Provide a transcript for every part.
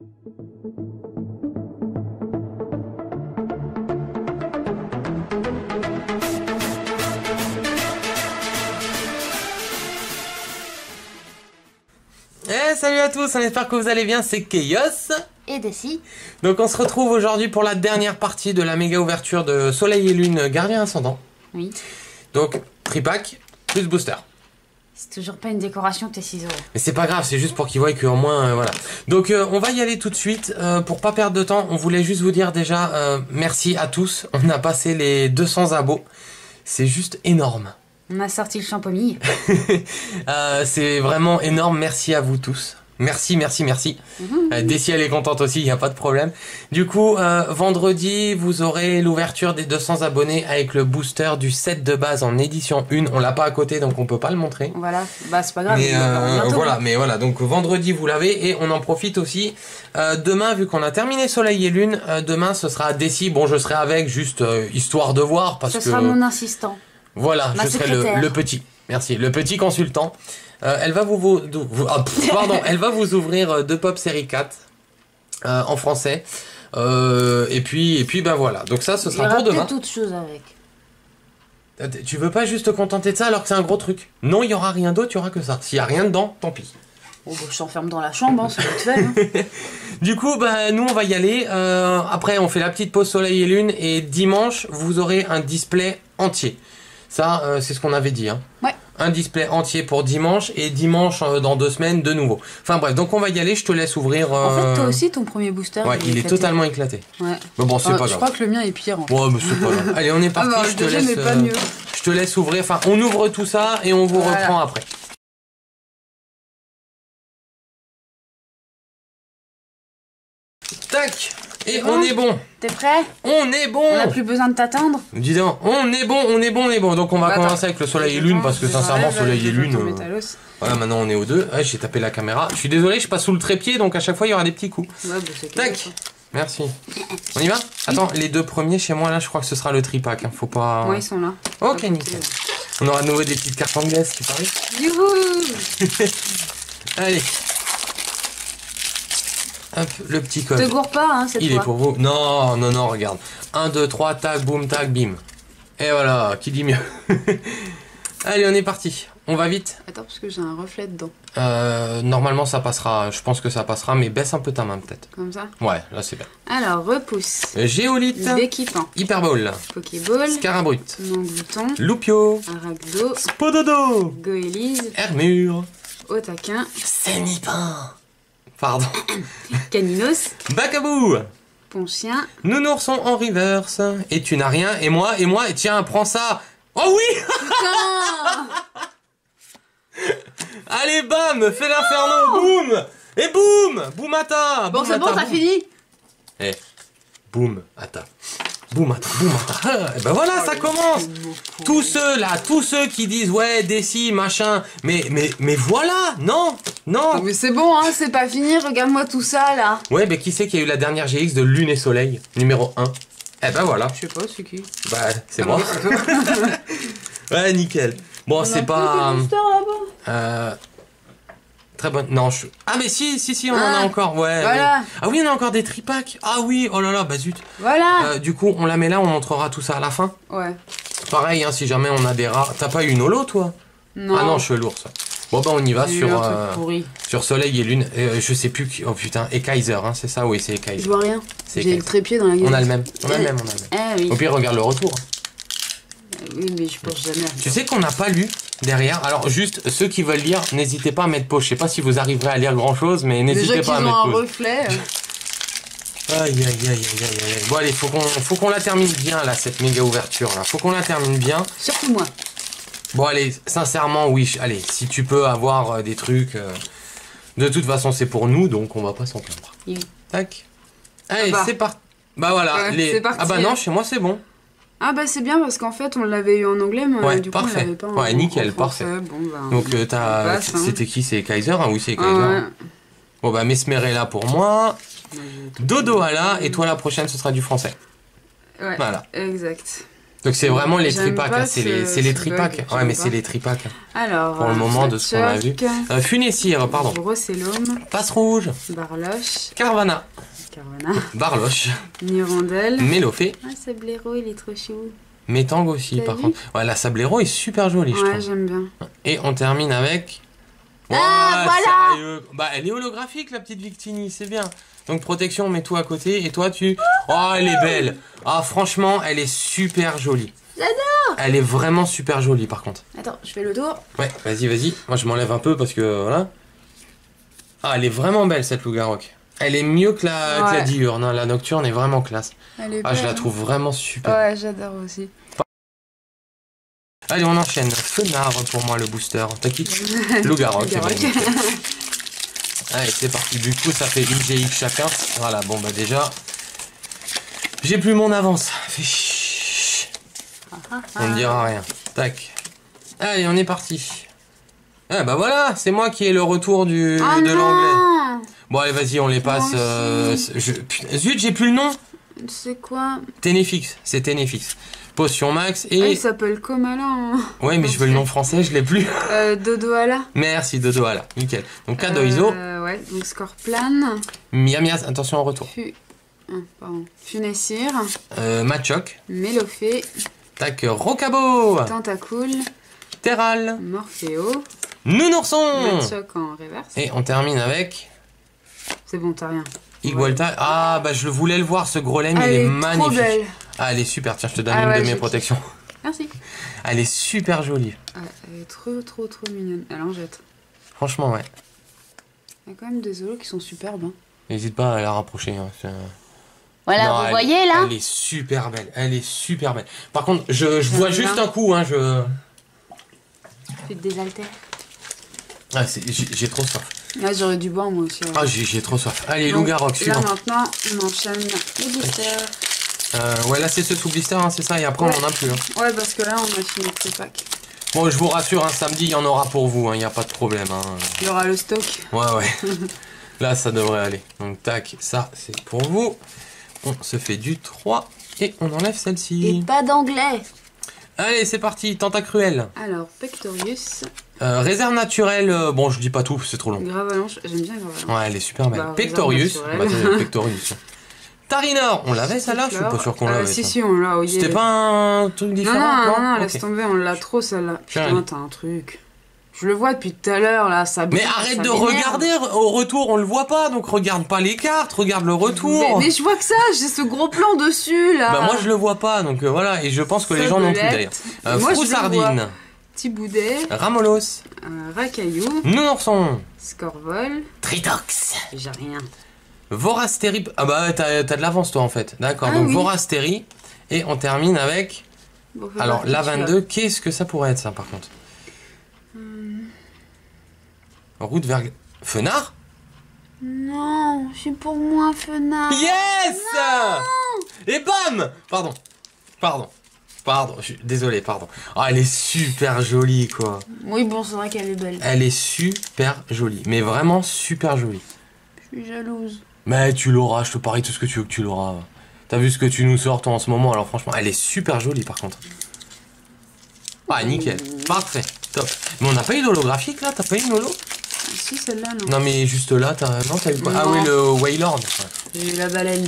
Salut à tous, on espère que vous allez bien, c'est Chaos et Desi. Donc on se retrouve aujourd'hui pour la dernière partie de la méga ouverture de Soleil et Lune Gardien Ascendant. Oui. Donc tripack plus booster. C'est toujours pas une décoration tes ciseaux. Mais c'est pas grave, c'est juste pour qu'ils voient qu'au moins voilà. Donc on va y aller tout de suite. Pour pas perdre de temps, on voulait juste vous dire déjà merci à tous. On a passé les 200 abos. C'est juste énorme. On a sorti le champomis. C'est vraiment énorme, merci à vous tous. Merci. Desi elle est contente aussi, il n'y a pas de problème. Du coup, vendredi, vous aurez l'ouverture des 200 abonnés avec le booster du set de base en édition 1. On l'a pas à côté, donc on peut pas le montrer. Voilà, bah c'est pas grave. Mais voilà, donc vendredi vous l'avez et on en profite aussi. Demain, vu qu'on a terminé Soleil et Lune, demain ce sera Desi. Bon, je serai avec, juste histoire de voir parce que... Ce sera mon assistant. Voilà, je serai le petit. Merci, le petit consultant. Elle va elle va vous ouvrir 2 pop série 4 en français. Et puis ben voilà. Donc ça, ce sera pour demain. Il y aura toutes choses avec. Tu veux pas juste te contenter de ça alors que c'est un gros truc? Non, il y aura rien d'autre, il y aura que ça. S'il y a rien dedans, tant pis. Oh, bah, je t'enferme dans la chambre, hein, c'est vite fait. Hein. Du coup, bah, nous on va y aller. Après, on fait la petite pause Soleil et Lune et dimanche, vous aurez un display entier. Ça, c'est ce qu'on avait dit. Hein. Ouais. Un display entier pour dimanche et dimanche dans 2 semaines de nouveau. Enfin bref, donc on va y aller, je te laisse ouvrir. En fait, toi aussi, ton premier booster. Ouais, il est totalement éclaté. Ouais. Mais bon, c'est pas grave. Je crois que le mien est pire. Ouais, mais c'est pas grave. Allez, on est parti. Ah bah, je te laisse ouvrir. Enfin, on ouvre tout ça et on vous reprend après. Tac. Et bon, on est bon. T'es prêt? On est bon. On n'a plus besoin de t'attendre. Dis donc, on est bon. Donc on va commencer avec le Soleil et Lune parce que sincèrement, Soleil et Lune. Voilà, maintenant on est aux 2. Ouais, j'ai tapé la caméra. Je suis désolé, je passe sous le trépied, donc à chaque fois il y aura des petits coups. Ouais, bah, tac. Merci. On y va? Attends, les 2 premiers chez moi là, je crois que ce sera le tripack. Hein. Faut pas. Ouais, ils sont là. Ok, nickel. On aura de nouveau des petites cartes anglaises qui paraît. Youhou. Allez. Hop, le petit code. Te gourre pas, hein, cette fois. Il est pour vous. Non, regarde. 1, 2, 3, tac, boum, tac, bim. Et voilà, qui dit mieux. Allez, on est parti. On va vite. Attends, parce que j'ai un reflet dedans. Normalement, ça passera. Je pense que ça passera, mais baisse un peu ta main, peut-être. Comme ça? Ouais, là, c'est bien. Alors, repousse. Géolite. Déquippant. Hyperball. Pokéball. Scarabrut. Mangouton. Loupio. Aragdo. Spododo. Goélise. Hermure. Otaquin. Sénipin. Pardon. Caninos. Bacabou. Ponchien. Nounourson en reverse. Et tu n'as rien. Et moi, et tiens, prends ça. Oh oui. Putain. Allez, bam, fais l'inferno, boum. Et boum. Boumata. Bon, c'est bon, t'as fini. Eh, boum, attends. Boum, attends. Et ben voilà, ça commence. Tous ceux qui disent ouais, Desi, machin, mais voilà, non. Mais c'est bon, hein, c'est pas fini, regarde-moi tout ça, là. Ouais, mais qui c'est qui a eu la dernière GX de Lune et Soleil, numéro 1? Eh ben voilà. Je sais pas, c'est qui? Bah, c'est moi. Ouais, nickel. Bon, c'est pas... Très bonne. Non, Ah, mais si, on en a encore. Ouais. Voilà. Ouais. Ah oui, on a encore des tripacks. Ah oui, oh là là, bah zut. Voilà. Du coup, on la met là, on montrera tout ça à la fin. Ouais. Pareil, hein, si jamais on a des rares. T'as pas eu une holo, toi? Non. Ah non, je suis lourd, ça. Bon, bah, on y va sur Soleil et Lune. Je sais plus qui. Oh putain, et Kaiser, hein, c'est ça? Oui, c'est Kaiser. Je vois rien. J'ai le trépied dans la gueule. On a le même. Ah oui. Au pire, regarde le retour. Oui, mais je pense jamais. Tu sais qu'on n'a pas lu derrière. Alors, juste, ceux qui veulent lire, n'hésitez pas à mettre pause. Je sais pas si vous arriverez à lire grand chose, mais n'hésitez pas à mettre pause. Déjà qu'ils ont un reflet. Aïe. Bon, allez, faut qu'on la termine bien, là, cette méga ouverture, là. Faut qu'on la termine bien. Surtout moi. Bon, allez, sincèrement, oui. Allez, si tu peux avoir des trucs. De toute façon, c'est pour nous, donc on va pas s'en plaindre. Oui. Tac. Allez, c'est parti. Bah voilà. Ouais, c'est parti. Ah bah non, chez moi, c'est bon. Ah bah c'est bien parce qu'en fait on l'avait eu en anglais mais ouais, du coup on l'avait pas ouais, nickel, parfait. Bon, bah, donc c'était qui? C'est Kaiser, hein? Oui, c'est Kaiser. Ouais. Bon bah Mesmerella pour moi. Dodo Ala et toi la prochaine ce sera du français. Ouais. Voilà. Exact. Donc c'est vraiment les J'aime tripacks, pas hein, c'est les ce tripacks. bug, Ouais, j'aime mais pas. c'est les tripacks. Alors, Pour le moment, de ce qu'on a vu. Funessire, pardon. Brocellum, Passe rouge. Barloche, Carvana. Carvana, Barloche. Nirondelle. Mélofée. Ah, Sablero, il est trop chou. Métang aussi, T'as par vu contre. Ouais, la Sablero est super jolie, je Ouais, trouve. j'aime bien. Et on termine avec... Ah, Ouais, voilà. sérieux. Bah, elle est holographique, la petite Victini, c'est bien. Donc, protection, mets tout à côté. Et toi, tu... Oh, elle est belle. Ah, franchement, elle est super jolie. J'adore. Elle est vraiment super jolie, par contre. Attends, je fais le tour. Ouais, vas-y, vas-y. Moi, je m'enlève un peu parce que, voilà. Ah, elle est vraiment belle, cette Lougaroc. Elle est mieux que la diurne, hein. La nocturne est vraiment classe. Elle est Ah, je belle, la hein. trouve vraiment super. Ouais, j'adore aussi. Allez, on enchaîne. Fenard pour moi, le booster. T'as qui Lougaroc. Eh ben, Lougaroc. nickel. Allez, c'est parti. Du coup, ça fait une GX chacun. Voilà, bon, bah déjà... J'ai plus mon avance. Fait chier. On ne dira rien. Tac. Allez, on est parti. Ah, bah voilà, c'est moi qui ai le retour de l'anglais. Bon, allez, vas-y, on les passe. Putain, zut, j'ai plus le nom. C'est quoi? Ténéfix, c'est Ténéfix. Potion max et... Ah, il s'appelle Comala. Ouais, mais je veux le nom français, je l'ai plus. Dodoala. Merci, Dodo, voilà, nickel. Donc, Kadoizo. Ouais, donc Scorplan. Miamias, attention au retour. Funessire. Machoc. Mélofée. Tac, Rocabo. Tentacool. Terral. Morpheo. Nounourson. Machoc en reverse. Et on termine avec... C'est bon, t'as rien. Igualta. Ah, bah je voulais le voir, ce gros lemme, il est magnifique. Trop belle. Ah, elle est super, tiens, je te donne Ah une ouais, de mes je protections. Merci. Elle est super jolie. Elle est trop mignonne. Elle en jette. Franchement, ouais. Il y a quand même des holos qui sont superbes. Hein. N'hésite pas à la rapprocher. Hein. Voilà, Non, vous voyez là? Elle est super belle, elle est super belle. Par contre, je vois juste un coup, hein, je... Fais des haltères. Ah, j'ai trop soif. Là, j'aurais dû boire moi aussi. Ouais. Ah, j'ai trop soif. Allez, Donc, Lougaroc, suivant. Là, maintenant, on enchaîne les boosters. Ouais, là, c'est ce sous blister, hein, c'est ça, et après, on en a plus. Hein. Ouais, parce que là, on a fini le pack. Bon, je vous rassure, hein, samedi, il y en aura pour vous, il n'y a pas de problème. Hein. Il y aura le stock. Ouais. Là, ça devrait aller. Donc, tac, ça, c'est pour vous. On se fait du 3 et on enlève celle-ci. Et pas d'anglais. Allez, c'est parti, Tentacruel. Alors, Pectorius. Réserve naturelle, bon, je dis pas tout, c'est trop long. Gravalanche, j'aime bien Gravalanche. Ouais, elle est super belle. Bah, Pectorius. réserve Bah, Pectorius. Tarinor, on l'avait celle-là, je suis pas sûr qu'on l'avait. Si, on l'a. C'était pas un truc différent? Non, laisse tomber, on l'a trop celle-là. Putain, t'as un truc. Je le vois depuis tout à l'heure là, ça. Mais arrête de regarder, au retour on le voit pas, donc regarde pas les cartes, regarde le retour. Mais je vois que ça, j'ai ce gros plan dessus là. Bah moi je le vois pas, donc voilà, et je pense que les gens non plus d'ailleurs. Froussardine. Tiboudet. Ramolos. Racaillou. Nounourson. Scorvol. Tritox. J'ai rien. Vorastérie. Ah bah t'as de l'avance toi en fait. D'accord, donc oui. Vorastérie. Et on termine avec... Bon, alors la 22, qu'est-ce que ça pourrait être ça par contre? Route vers... Fenard? Non, c'est pour moi Fenard. Yes! Non. Et bam! Pardon, je suis désolé, pardon. Oh, elle est super jolie, quoi. Oui, bon, c'est vrai qu'elle est belle. Elle est super jolie, mais vraiment super jolie. Je suis jalouse. Mais tu l'auras, je te parie tout ce que tu veux que tu l'auras. T'as vu ce que tu nous sors, toi, en ce moment, alors franchement, elle est super jolie, par contre. Ah, nickel. Parfait, top. Mais on n'a pas eu d'holographique, là? T'as pas eu une holo? Si, celle-là, non. Non, mais juste là, t'as eu quoi? Ah oui, le Waylord. J'ai eu la baleine.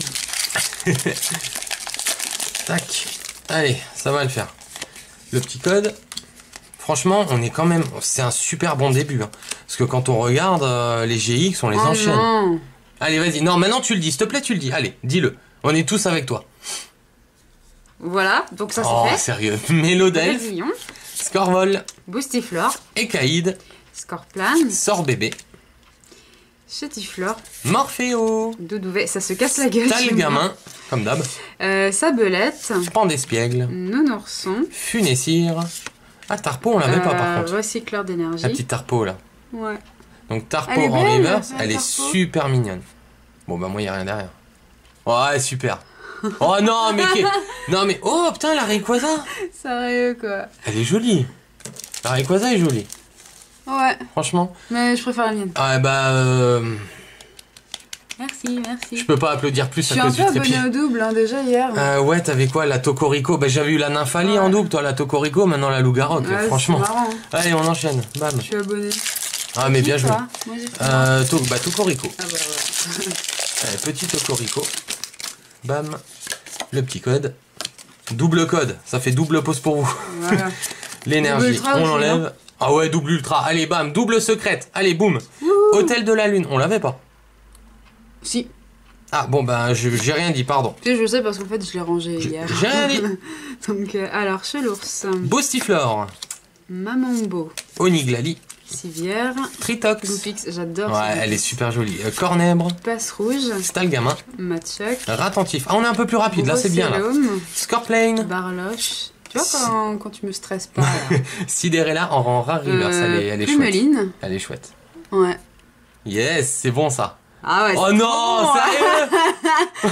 Tac. Allez, ça va le faire. Le petit code. Franchement, on est quand même... C'est un super bon début. Hein. Parce que quand on regarde les GX, on les enchaîne. Non. Allez, vas-y. Non, maintenant tu le dis. S'il te plaît, tu le dis. Allez, dis-le. On est tous avec toi. Voilà, donc ça c'est fait. Oh, sérieux. Mélodelf. Scorvol. Boostiflore. Écaïde. Scorplan. Sorbébé. Chétiflore. Morpheo. Doudouvet, ça se casse la gueule. Talgamin, comme d'hab. Sabelette. Pandespiègle. Nounourson. Funessire. Ah, Tarpo, on l'avait pas par contre. Recycleur d'énergie. La petite Tarpo là. Ouais. Donc Tarpo en reverse, elle est super mignonne. Bon bah moi il n'y a rien derrière. Ouais, super. Oh non mais non mais oh putain la Rayquaza. Sérieux quoi. Elle est jolie. La Rayquaza est jolie. Ouais. Franchement. Mais je préfère la mienne. Ah bah Merci, merci. Je peux pas applaudir plus à cause du trépied. Je suis un peu abonné au double, hein, déjà hier. Ouais, t'avais quoi, la Tocorico? Bah, j'avais eu la Nymphalie en double, toi, la Tocorico, maintenant la Loup-Garou, franchement. Marrant. Allez, on enchaîne. Bam. Je suis abonné. Ah, mais bien joué. Moi, j'ai fait Tocorico. Ah, bah, ouais. Allez, petit Tocorico. Bam. Le petit code. Double code, ça fait double pause pour vous. Voilà. L'énergie, on l'enlève. Ah ouais, double ultra. Allez, bam, double secrète. Allez, boum. Hôtel de la Lune, on l'avait pas? Si. Ah bon, ben, j'ai rien dit, pardon. Tu sais, je sais parce qu'en fait, je l'ai rangé hier. J'ai rien dit. Donc, alors, Chelours. Boostiflore. Mamambo. Oniglali. Civière. Tritox. Goupix, j'adore. Ouais, elle est super jolie. Cornèbre. Passe rouge. Stalgamin. Matchak. Ratentif. Ah, on est un peu plus rapide, là, c'est bien, là. Scorplane. Barloche. Tu vois quand tu me stresses pas, là. Sidérella en rare reverse, elle est chouette. Elle est chouette. Ouais. Yes, c'est bon, ça. Ah ouais, oh non, bon, sérieux. Oh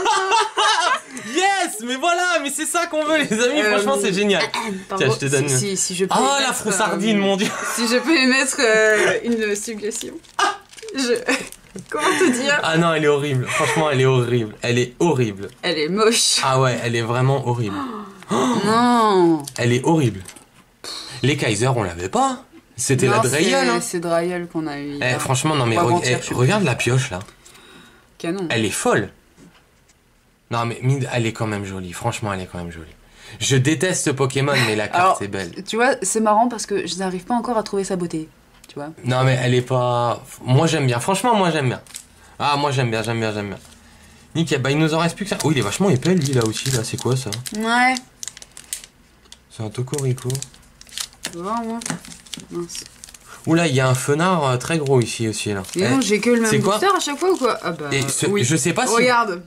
non. Yes, mais voilà, mais c'est ça qu'on veut, les amis. Franchement, c'est génial. Tiens, je te donne. Si je peux ah, la froussardine, mon Dieu. Si je peux émettre une suggestion. Comment te dire? Ah non, elle est horrible. Franchement, elle est horrible. Elle est horrible. Elle est moche. Ah ouais, elle est vraiment horrible. Oh, non. Elle est horrible. Les Kaiser, on l'avait pas. C'était la Dreyol. Hein. C'est Dreyol qu'on a eu. Franchement, non mais regarde la pioche là. Canon. Elle est folle. Non mais elle est quand même jolie. Franchement, elle est quand même jolie. Je déteste ce Pokémon, mais la carte est belle. Tu vois, c'est marrant parce que je n'arrive pas encore à trouver sa beauté. Tu vois. Non mais elle est pas. Moi j'aime bien. Franchement, moi j'aime bien. Ah moi j'aime bien. Nickel. Bah il nous en reste plus que ça. Oh il est vachement épais lui là aussi là. C'est quoi ça? Ouais. C'est un Tocorico. Tu vois moi. Mince. Oula, il y a un fenard très gros ici aussi là. Mais non, j'ai que le même booster à chaque fois ou quoi? Ah bah. Oui. Je sais pas si. Regarde.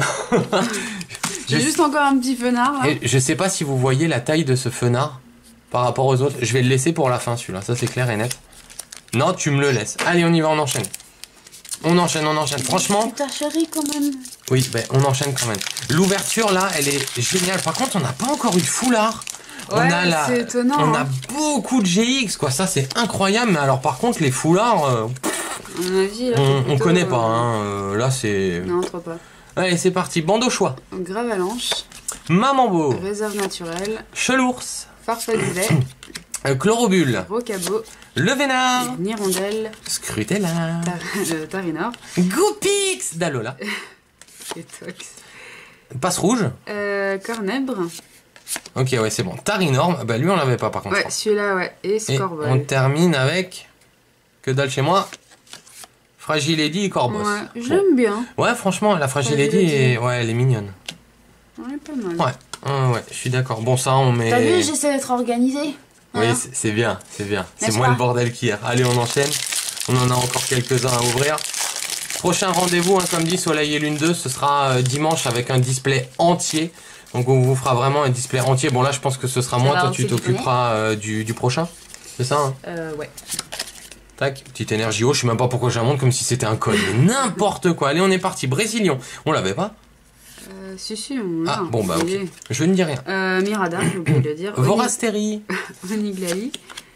J'ai juste encore un petit fenard là. Et je sais pas si vous voyez la taille de ce fenard par rapport aux autres. Je vais le laisser pour la fin celui-là, ça c'est clair et net. Non, tu me le laisses. Allez, on y va, on enchaîne. On enchaîne. Franchement. Putain chérie quand même. Oui, ben on enchaîne quand même. L'ouverture là, elle est géniale. Par contre, on n'a pas encore eu de foulard. Ouais, c'est étonnant. On a beaucoup de GX quoi, ça c'est incroyable. Mais alors par contre les foulards, à mon avis, là, on connaît pas. Hein. Là c'est. Non, trop pas. Allez, c'est parti. Bande au choix. Gravalanche. Mamambo. Réserve naturelle. Chelours. Farfadet. Chlorobule. Rocabo. Le Vénard. Nirondelle. Scrutella. Tarinor. Goupix d'Alola. Tox. Passe rouge. Cornèbre. Ok, ouais, c'est bon. Tarinor, bah lui on l'avait pas par contre. Ouais, celui-là, ouais. Et Scorbol. On termine avec. Que dalle chez moi. Fragile Lady et Corboss. Ouais, j'aime bien. Ouais, franchement, la Fragile Lady, ouais, elle est mignonne. Ouais, pas mal. Ouais, je suis d'accord. Bon, ça, on met. T'as vu, j'essaie d'être organisé. Oui, c'est bien. C'est moins le bordel qu'hier. Allez, on enchaîne. On en a encore quelques-uns à ouvrir. Prochain rendez-vous, hein, comme dit Soleil et Lune 2, ce sera dimanche avec un display entier. Donc on vous fera vraiment un display entier. Bon là je pense que ce sera moi, toi tu t'occuperas du prochain. C'est ça hein Ouais. Tac, petite énergie haut, je sais même pas pourquoi je la montre comme si c'était un code. Mais n'importe quoi. Allez on est parti. Brésilien. On l'avait pas Si, on l'a. Ah bon bah ok. Je ne dis rien. Mirada, j'ai oublié de le dire. Vorastérie. Oniglali.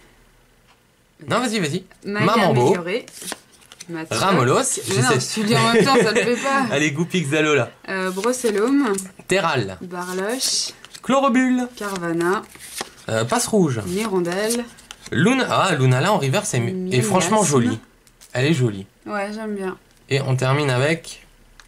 Non vas-y. Mamambo. Ramolos. Non, tu dis en même temps, ça le fait pas. Allez, Goupix d'Alola. Brocellum. Terral. Barloche. Chlorobule. Carvana. Passe rouge. Nirondelle. Luna. Ah, Luna là en reverse est franchement jolie. Elle est jolie. Ouais, j'aime bien. Et on termine avec.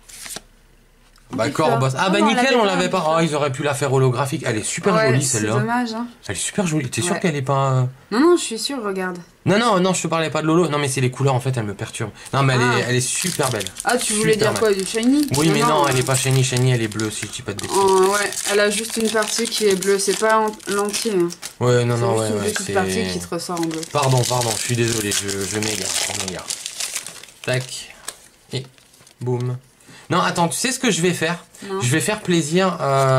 Bah, Corboss. Ah, bah, nickel, on l'avait pas. Oh, ils auraient pu la faire holographique. Elle est super jolie celle-là. C'est dommage, hein. Elle est super jolie. T'es sûr qu'elle est pas. Non, je suis sûre, regarde. Non, je te parlais pas de Lolo. Non, mais c'est les couleurs en fait, elles me perturbent. Non, mais elle est super belle. Ah, tu voulais dire quoi, du shiny? Oui, mais non, elle est pas shiny, elle est bleue si je dis pas de bêtises. Ouais, elle a juste une partie qui est bleue, c'est pas l'entier. Hein. Ouais, non, ouais. C'est une partie qui te ressort en bleu. Pardon, je suis désolé, je m'égare. Tac. Et boum. Non, attends, tu sais ce que je vais faire? Je vais faire plaisir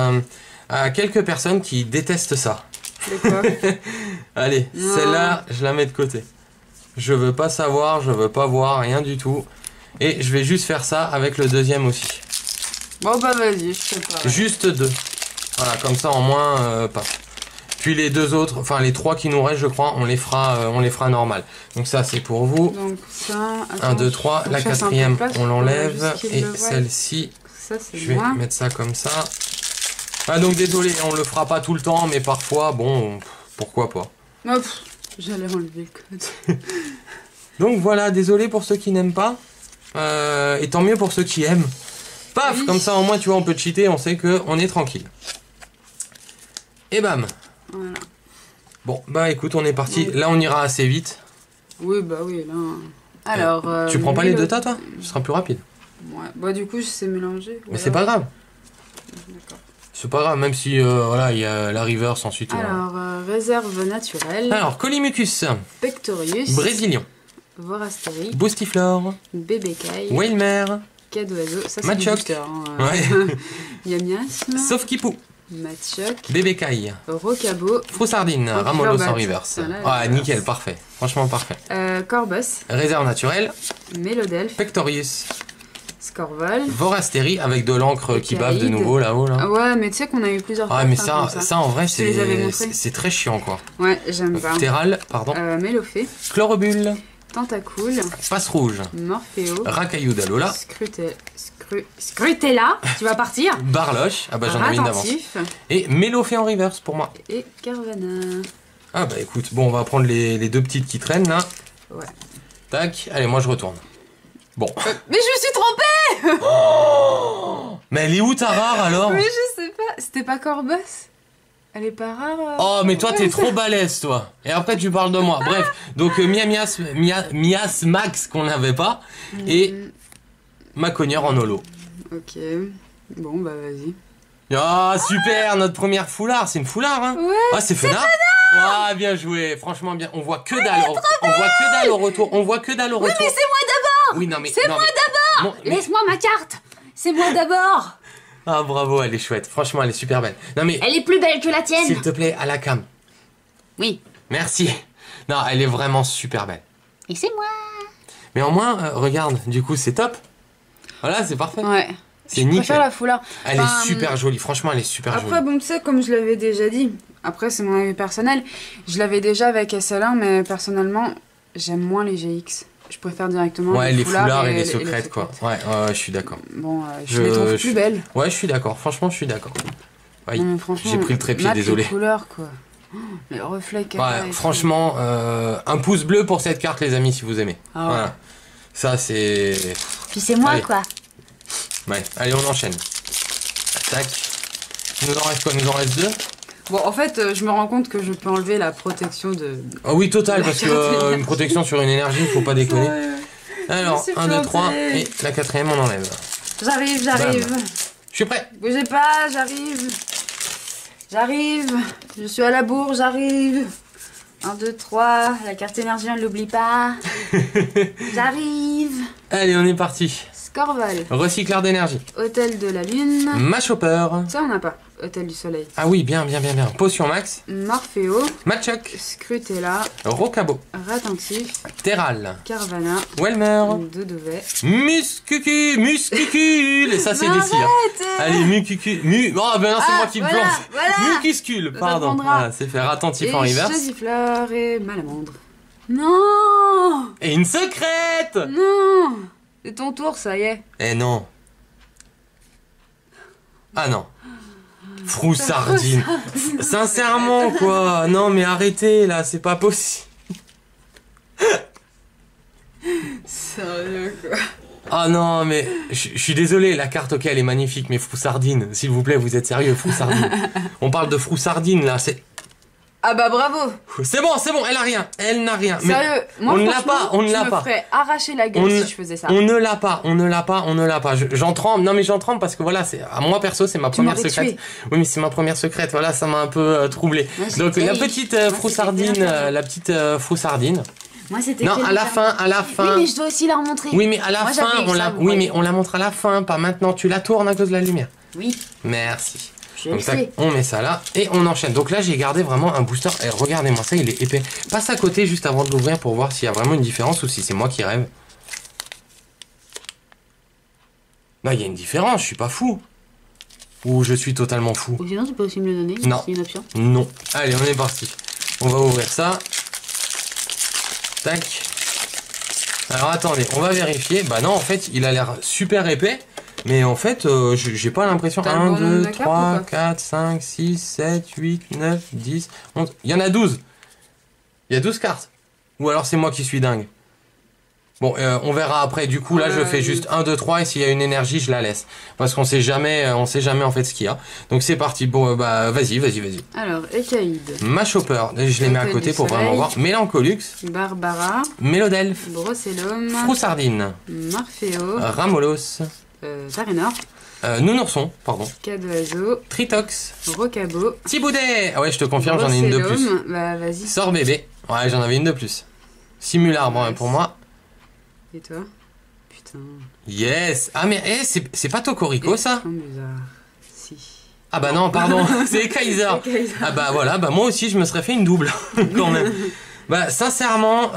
à quelques personnes qui détestent ça. C'est quoi? Allez, celle-là, je la mets de côté. Je veux pas savoir, je veux pas voir, rien du tout. Et je vais juste faire ça avec le deuxième aussi. Bon bah vas-y, je sais pas. Juste deux. Voilà, comme ça en moins, pas. Puis les deux autres, enfin les trois qui nous restent, je crois, on les fera normal. Donc ça, c'est pour vous. Donc ça, 1, 2, 3. La quatrième, on l'enlève. Et celle-ci, je vais mettre ça comme ça. Ah, donc désolé, on le fera pas tout le temps, mais parfois, bon, pourquoi pas. Hop, j'allais enlever le code. Donc voilà, désolé pour ceux qui n'aiment pas. Et tant mieux pour ceux qui aiment. Paf, oui. Comme ça au moins tu vois on peut cheater, on sait qu'on est tranquille. Et bam. Voilà. Bon bah écoute on est parti, là on ira assez vite. Oui bah oui là. Alors tu prends pas les deux tas toi? Ce sera plus rapide. Ouais, bah du coup je sais mélanger. Mais c'est pas grave. D'accord. C'est pas grave même si voilà il y a la reverse ensuite. Alors réserve naturelle. Alors Colimucus. Pectorius. Brésilien. Vorasteri. Boostiflore. Bébécaille. Whalmer. Cadoiseau, ça c'est Machoc. Ouais. Yamiasme. Sauf Kipou. Machoc. Bébécaille. Rocabo. Froussardine. Ramolos en reverse. Ah nickel, parfait. Franchement parfait. Corbus. Réserve naturelle. Mélodelphe. Pectorius. Scorvol. Vorasteri avec de l'encre qui bave de nouveau là-haut là. Ah ouais mais tu sais qu'on a eu plusieurs fois. Ah mais ça en vrai c'est très chiant quoi. Ouais j'aime pas. Ptéral, pardon. Mélophée. Chlorobule. Tentacool. Passe rouge. Morpheo. Racaillou d'Alola. Scrutella. Tu vas partir. Barloche. Ah bah j'en ai une d'avance. Et Mélophée en reverse pour moi. Et Carvana. Ah bah écoute, bon on va prendre les deux petites qui traînent là. Ouais. Tac, allez moi je retourne. Bon. Mais je me suis trompée. Oh mais elle est où ta rare alors? Mais je sais pas. C'était pas Corbus? Elle est pas rare. Oh mais toi t'es trop balèze toi. Et après tu parles de moi. Bref, donc Mias Max qu'on n'avait pas et Maconière en holo. Ok. Bon bah vas-y. Ah super, notre première foulard, c'est une foulard hein. Ouais. Ah c'est Fena. Ah bien joué, franchement bien. On voit que dalle. On voit que dalle au retour. On voit que dalle au retour. Oui mais c'est moi d'abord. Oui non mais c'est moi d'abord. Laisse-moi ma carte. C'est moi d'abord. Ah bravo, elle est chouette. Franchement, elle est super belle. Non mais elle est plus belle que la tienne. S'il te plaît, à la cam. Oui. Merci. Non, elle est vraiment super belle. Et c'est moi. Mais au moins, regarde, du coup, c'est top. Voilà, c'est parfait. Ouais. C'est nickel. Je préfère la foulard. Elle est super jolie. Franchement, elle est super jolie. Après, bon, tu sais, comme je l'avais déjà dit, après, c'est mon avis personnel. Je l'avais déjà avec SL1, mais personnellement, j'aime moins les GX. Je préfère directement les foulards et les secrètes, quoi. Ouais, je suis d'accord. Bon, je les trouve plus belles. Ouais, je suis d'accord. Franchement, je suis d'accord. Ouais, j'ai pris le trépied, mat, désolé. Les couleurs, quoi. Les reflets qu'il y a. Ouais, franchement, un pouce bleu pour cette carte, les amis, si vous aimez. Ah ouais. Voilà. Ça, c'est... Puis c'est moi, quoi. Ouais, allez, on enchaîne. Tac. Il nous en reste quoi? Il nous en reste 2. Bon, en fait, je me rends compte que je peux enlever la protection de... Ah oui, total, parce que une protection sur une énergie, faut pas déconner. Alors, 1, 2, 3, et la quatrième, on enlève. J'arrive. Je suis prêt. Bougez pas, j'arrive. Je suis à la bourre, j'arrive. 1, 2, 3, la carte énergie, on ne l'oublie pas. J'arrive. Allez, on est parti. Scorval. Recycleur d'énergie. Hôtel de la Lune. Machopper. Ça, on n'a pas. Hôtel du Soleil. Ah oui, bien. Potion max. Morpheo. Machoc. Scrutella. Rocabo. Ratentif. Terral. Carvana. Whalmer. Dodovet. Muscucule. Et ça, c'est des cires. Allez, Mucucule. Oh, ben non, c'est moi qui me plante. Voilà. Mucuscule, pardon. Voilà, c'est fait Ratentif en reverse. Chosifleur et Malamandre. Non. Et une secrète. Non. C'est ton tour, ça y est. Eh non. Ah non. Froussardine. Sincèrement, quoi. Non, mais arrêtez, là, c'est pas possible. Sérieux, quoi. Ah non, mais je suis désolé, la carte, ok, elle est magnifique, mais Froussardine, s'il vous plaît, vous êtes sérieux, Froussardine. On parle de Froussardine, là, c'est... Ah bah bravo. C'est bon, elle a rien, elle n'a rien. Sérieux, moi, on ne l'a pas, on ne l'a pas. Je me ferais arracher la gueule si je faisais ça. On ne l'a pas. J'en tremble, non mais j'en tremble parce que voilà, à moi perso, c'est ma première secrète. Tué. Oui, mais c'est ma première secrète, voilà, ça m'a un peu troublé. Donc la petite Froussardine, Moi, c'était non, à la fin. Oui, mais je dois aussi la remontrer. Oui, mais à la fin, on la montre à la fin, pas maintenant. Tu la tournes à cause de la lumière. Oui. Merci. Je Donc le sais. on met ça là et on enchaîne. Donc là j'ai gardé vraiment un booster. Et regardez-moi ça, il est épais. Passe à côté juste avant de l'ouvrir pour voir s'il y a vraiment une différence ou si c'est moi qui rêve. Non, il y a une différence, je suis pas fou. Ou je suis totalement fou. Ou sinon, tu peux aussi me le donner. Non. C'est une option. Non. Allez, on est parti. On va ouvrir ça. Tac. Alors attendez, on va vérifier. Bah non, en fait, il a l'air super épais. Mais en fait, j'ai pas l'impression. T'as le 1, bon nombre 2, de cartes 3, ou pas 4, 5, 6, 7, 8, 9, 10, 11. Il y en a 12. Il y a 12 cartes. Ou alors c'est moi qui suis dingue. Bon, on verra après. Du coup, là, je fais juste 1, 2, 3 et s'il y a une énergie, je la laisse. Parce qu'on sait jamais en fait ce qu'il y a. Donc c'est parti. Bon, bah vas-y. Alors, Ekaïd, Machopper, je les mets à Étoile côté du pour vraiment soleil. voir. Mélancolux, Barbara, Mélodelphe, Brocellum, Froussardine, Morpheo, Ramolos, Tarénor, Nounourson, pardon, Cadoiseau, Tritox, Rocabo, Thiboudet. Ah ouais, je te confirme, j'en ai une de plus. Brocellum. Bah, vas-y. Sors bébé. Ouais, j'en avais une de plus. Simularbre hein, pour moi. Et toi? Putain. Yes. Ah mais c'est pas Tocorico ça? Oh, bizarre. Si. Ah bah non, pardon, c'est Kaiser. Kaiser. Ah bah voilà, bah moi aussi je me serais fait une double quand même. Bah sincèrement,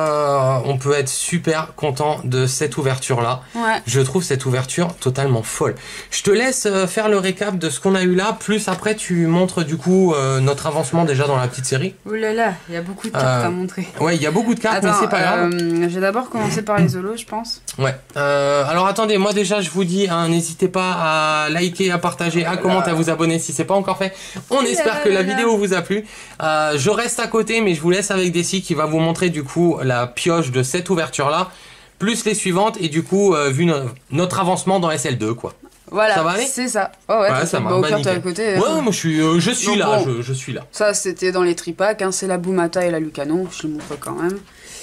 on peut être super content de cette ouverture là. Ouais. Je trouve cette ouverture totalement folle. Je te laisse faire le récap de ce qu'on a eu là, plus après tu montres du coup notre avancement déjà dans la petite série. Ouh là là, il y a beaucoup de cartes à montrer. Ouais, il y a beaucoup de cartes, Attends, mais c'est pas grave. je vais d'abord commencer par les holos, je pense. Ouais. Alors attendez, moi déjà je vous dis, hein, n'hésitez pas à liker, à partager, à commenter, à vous abonner si c'est pas encore fait. On espère que la vidéo vous a plu. Je reste à côté, mais je vous laisse avec Desi qui va vous montrer du coup la pioche de cette ouverture là, plus les suivantes et du coup vu notre avancement dans SL2 quoi. Voilà, Ça va aller c'est ça. Oh ouais, Ouais, ça marche. au Bah, carte à nickel. côté. Ouais, moi je suis Donc, là, bon. je suis là. Ça, c'était dans les tripacks, hein, c'est la Boumata et la Lucano, je le montre quand même.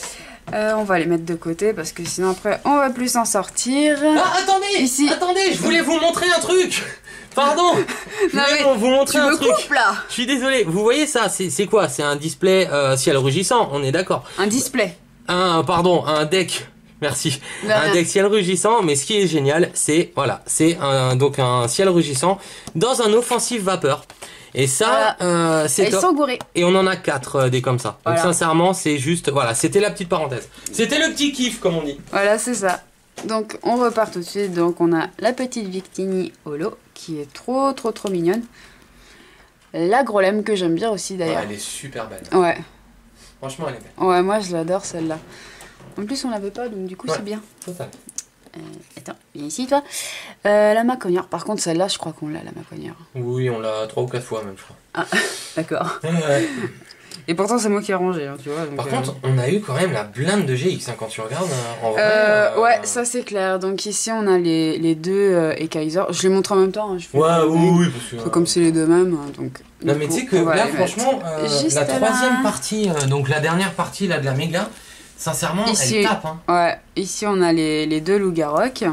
On va les mettre de côté parce que sinon après on va plus s'en sortir. Ah attendez, Ici. attendez, je voulais vous montrer un truc. Pardon. Je Non, voulais mais vous montrer tu un me truc. coupes là. Je suis désolé, vous voyez ça, c'est quoi? C'est un display ciel rugissant, on est d'accord. Un display. Un deck. Merci. De Un rien. deck ciel rugissant, mais ce qui est génial, c'est voilà, c'est donc un ciel rugissant dans un offensif vapeur. Et ça, c'est Ils top. sont gourés. Et on en a 4 des comme ça. Donc Voilà. sincèrement, c'est juste voilà, c'était la petite parenthèse. C'était le petit kiff comme on dit. Voilà, c'est ça. Donc on repart tout de suite. Donc on a la petite Victini Holo qui est trop mignonne. La Grolem que j'aime bien aussi d'ailleurs. elle est super belle. Ouais. Franchement, elle est belle. Ouais, moi je l'adore celle-là. En plus on l'avait pas donc du coup Ouais. c'est bien. Total. Attends, viens ici toi. La Macognard. Par contre celle-là je crois qu'on l'a la Macognard. Oui, on l'a 3 ou 4 fois même, je crois. Ah, d'accord. Ouais. Et pourtant c'est moi qui ai rangé, hein, tu vois. Donc, Par contre, on a eu quand même la blinde de GX hein, quand tu regardes en vrai. ouais, ça c'est clair. Donc ici on a les deux et Kaiser. Je les montre en même temps. Hein, je fais Ouais, pas- oui, parce que. Comme c'est les deux mêmes. hein, Donc, Non du mais coup, tu sais que on va là les mettre. franchement Juste la là. troisième partie donc la dernière partie là de la méga sincèrement Ici. elle tape hein. Ouais, ici on a les deux loups-garocs.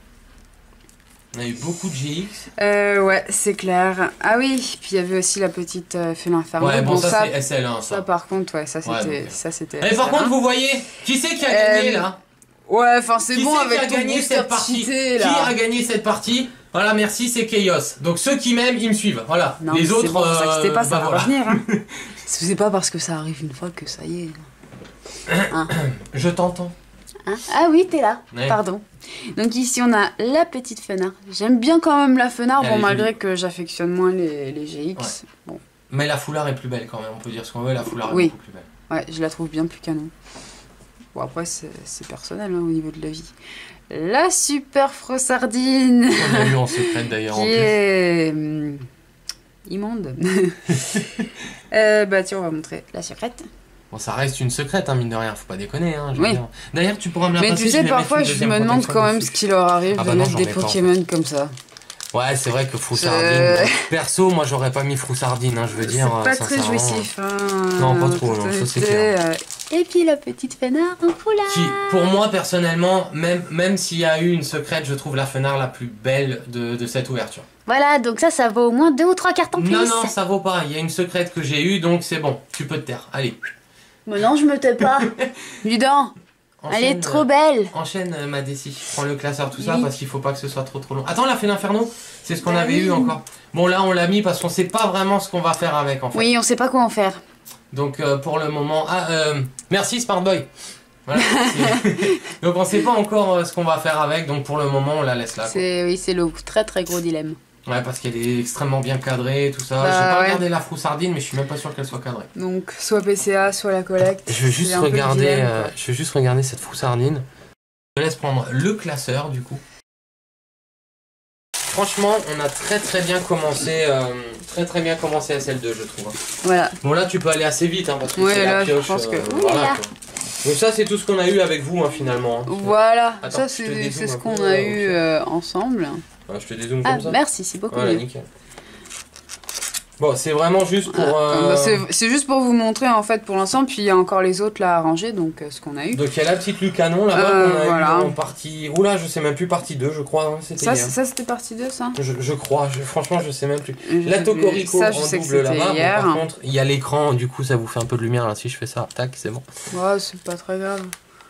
On a eu beaucoup de GX. Ouais, c'est clair. Ah oui, puis il y avait aussi la petite Félin Inferno. Ouais bon ça, ça, c'est SL1 ça ça. par contre, ouais, ça Ouais, c'était. donc, Ça c'était. Et par SL1. contre vous voyez qui c'est qui a gagné là? Ouais, enfin c'est Qui bon c'est qui a avec ton gagné booster cette partie? cheaté, Qui là. a gagné cette partie? Voilà merci c'est Chaos. Donc ceux qui m'aiment ils me suivent. Voilà. Non, Les mais autres c'est bon, vous inquiétez pas, ça bah, va voilà. revenir. Hein. C'est pas parce que ça arrive une fois que ça y est. Je t'entends. Hein ah oui, t'es là. Ouais. Pardon. Donc ici on a la petite Fenard. J'aime bien quand même la Fenard, Elle bon est malgré jolie. que j'affectionne moins les GX. Ouais. Bon, Mais la foulard est plus belle quand même, on peut dire ce qu'on veut, la foulard Oui. est beaucoup plus belle. ouais, je la trouve bien plus canon. Bon après c'est personnel hein, au niveau de la vie. La super Froussardine On a eu en secret d'ailleurs en qui plus. est immonde. Bah tiens on va montrer la secrète. Bon, ça reste une secrète, hein, mine de rien, faut pas déconner. Hein, je veux Oui. dire. D'ailleurs, tu pourras me la Mais passer. tu je sais vais mettre parfois une je deuxième me demande protection quand même dessus. ce qui leur arrive Ah de bah non, mettre j'en des ai pas, en Pokémon comme ça. Ouais, c'est vrai que Froussardine. Euh. bon, perso, moi, j'aurais pas mis Froussardine, hein, je veux dire. C'est pas très sincèrement. jouissif. Hein, Non, pas trop, non, ça, c'est clair. Et puis la petite Fenard en foulard. Qui, pour moi, personnellement, même s'il y a eu une secrète, je trouve la Fenard la plus belle de cette ouverture. Voilà, donc ça vaut au moins 2 ou 3 cartes en plus. Non, non, ça vaut pas. Il y a une secrète que j'ai eue, donc c'est bon. Tu peux te taire. Allez. Mais non, je me tais pas. Dis donc. Elle est Enchaîne, trop belle. Enchaîne ma déci. Prends le classeur, tout ça, Oui. parce qu'il faut pas que ce soit trop long. Attends, la fait l'inferno, c'est ce qu'on Bah avait oui. eu encore. Bon, là, on l'a mis parce qu'on sait pas vraiment ce qu'on va faire avec, en fait. Oui, on sait pas quoi en faire. Donc, pour le moment. Ah, merci, Smartboy. Voilà. Donc, on sait pas encore ce qu'on va faire avec, donc pour le moment, on la laisse là. Quoi. Oui, c'est le très très gros dilemme. Ouais, parce qu'elle est extrêmement bien cadrée, tout ça. Bah, J'ai pas ouais. regardé la froussardine, mais je suis même pas sûr qu'elle soit cadrée. Donc, soit PCA, soit la collecte. Je veux juste C'est un peu le regarder, dilemme, quoi. je veux juste regarder cette froussardine. Je laisse prendre le classeur du coup. Franchement, on a très bien commencé, très bien commencé à celle 2, je trouve. Voilà. Bon là, tu peux aller assez vite, hein, parce que Ouais, c'est la là, je pioche. pense que- voilà, Oulala. quoi. Donc ça, c'est tout ce qu'on a eu avec vous, hein, finalement. hein. Voilà, Attends, ça je te c'est dézoome ce un qu'on peu, a eu ok. ensemble. Ouais, je te dézoome Ah, comme ça. merci, c'est beaucoup Voilà, mieux. nickel. Bon, c'est vraiment juste pour... Voilà. Bah, c'est juste pour vous montrer en fait pour l'instant, puis il y a encore les autres là à ranger, donc ce qu'on a eu. Donc il y a la petite Lucanon là-bas qu'on a voilà. eu en partie... Oula, je sais même plus, partie 2, je crois. Hein, c'était Ça, hier. ça c'était partie 2 ça Je crois, franchement, je sais même plus. Je La sais plus. Tocorico Ça, je en sais que double là-bas. c'était Bon, hier. par contre, il y a l'écran, du coup, ça vous fait un peu de lumière là. Si je fais ça, tac, c'est bon. Ouais, c'est pas très grave.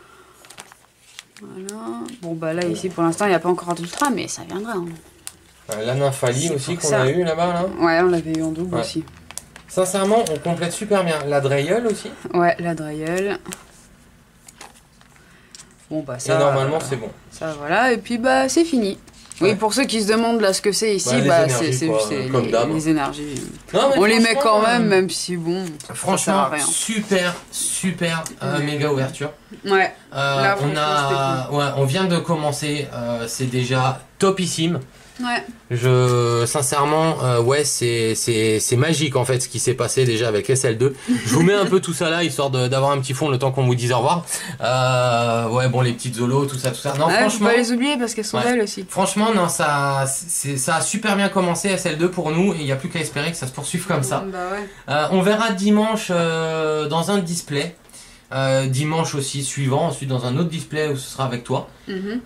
Voilà. Bon bah là ici pour l'instant il n'y a pas encore d'ultra, mais ça viendra. Hein. La Nymphalie C'est aussi pour qu'on ça. a eu là-bas là. Ouais, on l'avait eu en double Ouais. aussi. Sincèrement, on complète super bien. La Dreyeul aussi. Ouais, la Dreyel. Bon bah ça. Et normalement, c'est bon. Ça voilà, et puis bah c'est fini. Oui, Ouais. pour ceux qui se demandent là ce que c'est ici, Ouais, les bah énergies, c'est quoi, comme les, d'hab. les énergies. Non, mais On les met franchement, quand même si bon. ça sert Franchement, à rien. super méga ouverture. Ouais. Là, On franchement, on vient de commencer. C'est déjà topissime. Ouais. Sincèrement, ouais, c'est magique en fait ce qui s'est passé déjà avec SL2. Je vous mets un peu tout ça là histoire d'avoir un petit fond le temps qu'on vous dise au revoir. Ouais, bon, les petites zolos, tout ça. Non, Ouais, faut franchement. pas les oublier parce qu'elles sont Ouais. belles aussi. Franchement, non, ça a super bien commencé SL2 pour nous et il n'y a plus qu'à espérer que ça se poursuive comme ça. Bah ouais. On verra dimanche dans un display. Dimanche aussi suivant, ensuite dans un autre display où ce sera avec toi. Mhm.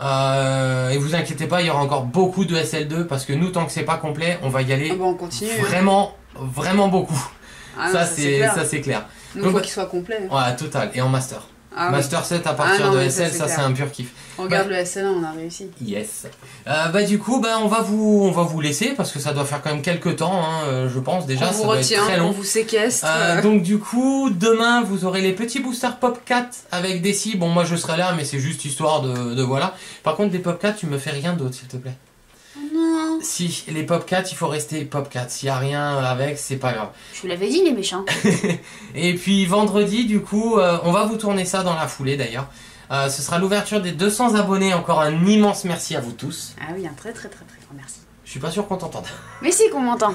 Et vous inquiétez pas, il y aura encore beaucoup de SL2 parce que nous, tant que c'est pas complet, on va y aller Ah bon, on continue. hein. vraiment beaucoup. Ah non, ça clair. c'est clair. Nous, Donc, faut qu'il soit complet. Ouais, total. Et en master. Ah oui. Master 7 à partir Ah non, de mais SL, ça, ça c'est c'est clair. un pur kiff. On regarde le SL1, on a réussi. Yes. Du coup, on va vous laisser parce que ça doit faire quand même quelques temps, hein, je pense déjà. On Ça vous doit retient, être très long. on vous séquestre. Donc du coup, demain vous aurez les petits boosters Pop 4 avec Desi. Bon, moi je serai là, mais c'est juste histoire de voilà. Par contre, des Pop 4, tu me fais rien d'autre, s'il te plaît. Non, Si, les Pop 4, il faut rester Pop 4. S'il y a rien avec, c'est pas grave. je vous l'avais dit, les méchants. Et puis vendredi, du coup, on va vous tourner ça dans la foulée d'ailleurs. Ce sera l'ouverture des 200 abonnés. Encore un immense merci à vous tous. Ah oui, un très grand merci. Je suis pas sûr qu'on t'entende. Mais si qu'on m'entend.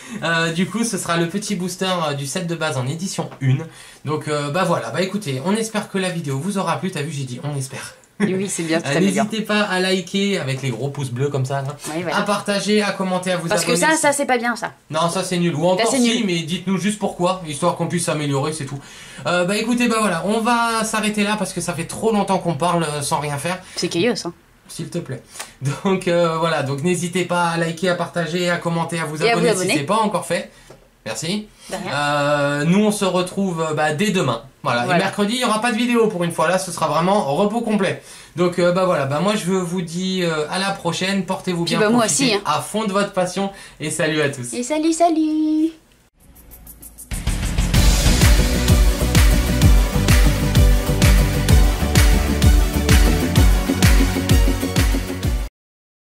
Du coup, ce sera le petit booster du set de base en édition 1. Donc, voilà. Écoutez, on espère que la vidéo vous aura plu. T'as vu, j'ai dit on espère. Oui, c'est bien, tout à fait bien. N'hésitez pas à liker avec les gros pouces bleus comme ça. Là. Ouais, voilà. À partager, à commenter, à vous Parce que abonner. ça c'est pas bien ça. Non, ça c'est nul. Ou encore c'est si, nul. mais dites-nous juste pourquoi, histoire qu'on puisse s'améliorer, c'est tout. Écoutez, voilà, on va s'arrêter là parce que ça fait trop longtemps qu'on parle sans rien faire. C'est chaos, hein. S'il te plaît. Donc voilà, donc n'hésitez pas à liker, à partager, à commenter, à vous Et à abonner vous si abonner. c'est pas encore fait. Merci. De rien. Nous on se retrouve dès demain. Voilà. Voilà. Et mercredi il n'y aura pas de vidéo pour une fois. Là ce sera vraiment repos complet. Donc moi je vous dis à la prochaine. Portez-vous Puis bien. moi profitez aussi, hein. à fond de votre passion et salut à tous. Et salut.